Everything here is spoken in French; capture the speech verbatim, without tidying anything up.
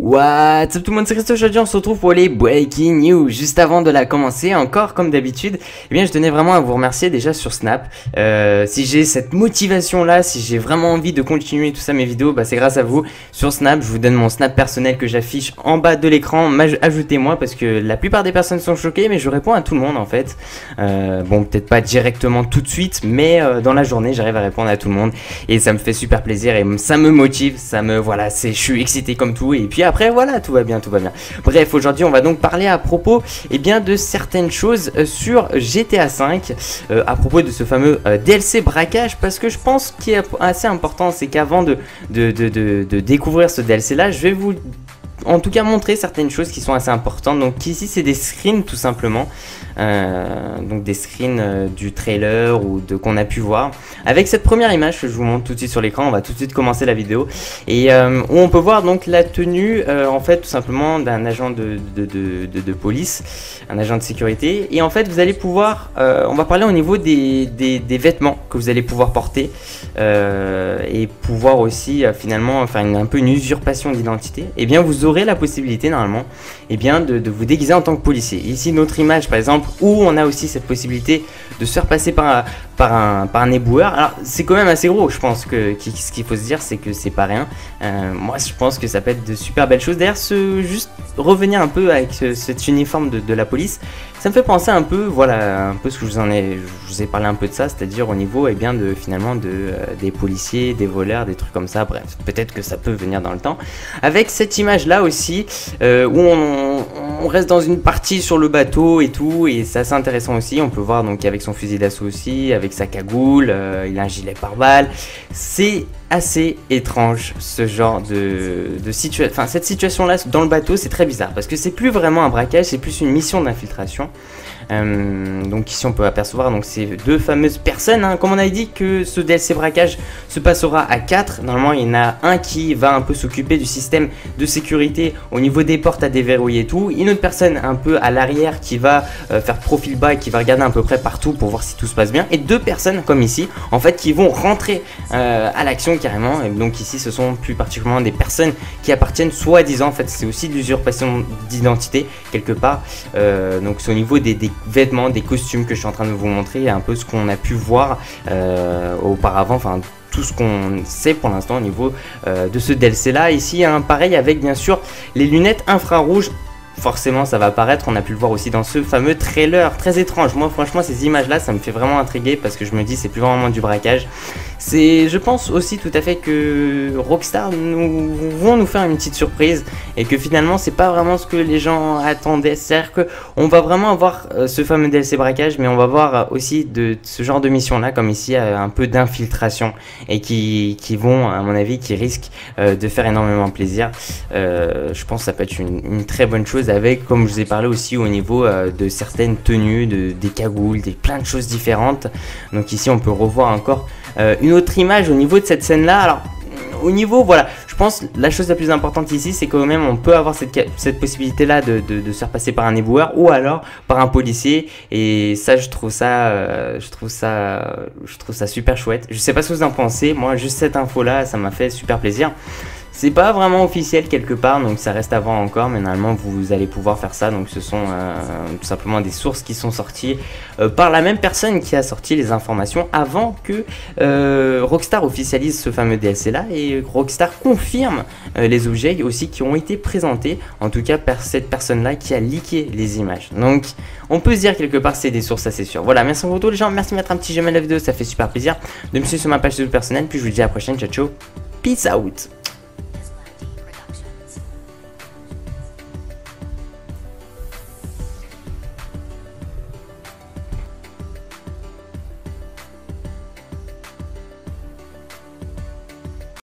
What's up tout le monde, c'est Christo. Aujourd'hui on se retrouve pour les Breaking News. Juste avant de la commencer, encore comme d'habitude, eh bien je tenais vraiment à vous remercier déjà sur Snap. euh, Si j'ai cette motivation là, si j'ai vraiment envie de continuer tout ça mes vidéos, bah c'est grâce à vous. Sur Snap, je vous donne mon Snap personnel que j'affiche en bas de l'écran. Ajoutez-moi parce que la plupart des personnes sont choquées, mais je réponds à tout le monde en fait. euh, Bon, peut-être pas directement tout de suite, mais euh, dans la journée j'arrive à répondre à tout le monde. Et ça me fait super plaisir et ça me motive, ça me, voilà, c'est, je suis excité comme tout. Et puis après voilà, tout va bien, tout va bien. Bref, aujourd'hui on va donc parler à propos eh bien, de certaines choses euh, sur G T A cinq, euh, à propos de ce fameux euh, D L C braquage, parce que je pense qu'il est assez important, c'est qu'avant de, de, de, de, de découvrir ce D L C là, je vais vous en tout cas montrer certaines choses qui sont assez importantes. Donc ici c'est des screens tout simplement, euh, donc des screens euh, du trailer ou de qu'on a pu voir. Avec cette première image que je vous montre tout de suite sur l'écran, on va tout de suite commencer la vidéo. Et euh, où on peut voir donc la tenue euh, en fait tout simplement d'un agent de, de, de, de, de police, un agent de sécurité. Et en fait vous allez pouvoir, euh, on va parler au niveau des, des, des vêtements que vous allez pouvoir porter, euh, et pouvoir aussi euh, finalement faire une, un peu une usurpation d'identité. Et bien vous aurez la possibilité normalement et eh bien de, de vous déguiser en tant que policier. Ici une autre image par exemple où on a aussi cette possibilité de se faire passer par un, par un, par un éboueur. Alors c'est quand même assez gros, je pense que qu ce qu'il faut se dire c'est que c'est pas rien. euh, Moi je pense que ça peut être de super belles choses. D'ailleurs ce, juste revenir un peu avec ce, cet uniforme de, de la police, ça me fait penser un peu, voilà, un peu ce que je vous en ai, je vous ai parlé un peu de ça, c'est-à-dire au niveau et eh bien de finalement de euh, des policiers, des voleurs, des trucs comme ça. Bref, peut-être que ça peut venir dans le temps. Avec cette image là aussi, euh, où on, on reste dans une partie sur le bateau et tout, et c'est assez intéressant aussi. On peut voir donc avec son fusil d'assaut aussi, avec sa cagoule, euh, il a un gilet pare-balles. C'est assez étrange ce genre de, de situation, enfin cette situation là dans le bateau, c'est très bizarre parce que c'est plus vraiment un braquage, c'est plus une mission d'infiltration. Euh, donc ici on peut apercevoir donc ces deux fameuses personnes, hein. Comme on a dit que ce D L C braquage se passera à quatre, normalement il y en a un qui va un peu s'occuper du système de sécurité au niveau des portes à déverrouiller et tout, une autre personne un peu à l'arrière qui va euh, faire profil bas et qui va regarder à peu près partout pour voir si tout se passe bien, et deux personnes comme ici en fait qui vont rentrer euh, à l'action carrément. Et donc ici ce sont plus particulièrement des personnes qui appartiennent soi-disant, en fait c'est aussi de l'usurpation d'identité quelque part. euh, donc c'est au niveau des, des vêtements, des costumes que je suis en train de vous montrer, un peu ce qu'on a pu voir euh, auparavant, enfin tout ce qu'on sait pour l'instant au niveau euh, de ce D L C là. Ici hein, pareil avec bien sûr les lunettes infrarouges. Forcément ça va apparaître, on a pu le voir aussi dans ce fameux trailer très étrange. Moi franchement ces images là ça me fait vraiment intriguer parce que je me dis c'est plus vraiment du braquage. C'est, je pense aussi tout à fait que Rockstar nous vont nous faire une petite surprise et que finalement c'est pas vraiment ce que les gens attendaient. C'est-à-dire que on va vraiment avoir euh, ce fameux D L C braquage, mais on va voir aussi de, de ce genre de mission là comme ici euh, un peu d'infiltration et qui, qui vont à mon avis qui risquent euh, de faire énormément plaisir. euh, Je pense que ça peut être une, une très bonne chose, avec comme je vous ai parlé aussi au niveau euh, de certaines tenues, de, des cagoules, des plein de choses différentes. Donc ici on peut revoir encore euh, une autre image au niveau de cette scène là. Alors au niveau voilà, je pense la chose la plus importante ici c'est quand même on peut avoir cette, cette possibilité là de, de, de se faire passer par un éboueur ou alors par un policier, et ça je trouve ça euh, je trouve ça je trouve ça super chouette. Je sais pas ce que vous en pensez, moi juste cette info là ça m'a fait super plaisir. C'est pas vraiment officiel quelque part, donc ça reste à voir encore, mais normalement vous allez pouvoir faire ça. Donc ce sont euh, tout simplement des sources qui sont sorties euh, par la même personne qui a sorti les informations avant que euh, Rockstar officialise ce fameux D L C là, et Rockstar confirme euh, les objets aussi qui ont été présentés, en tout cas par cette personne là qui a leaké les images. Donc on peut se dire quelque part c'est des sources assez sûres. Voilà, merci beaucoup les gens, merci de mettre un petit j'aime à la vidéo, ça fait super plaisir, de me suivre sur ma page Facebook personnelle, puis je vous dis à la prochaine, ciao ciao, peace out.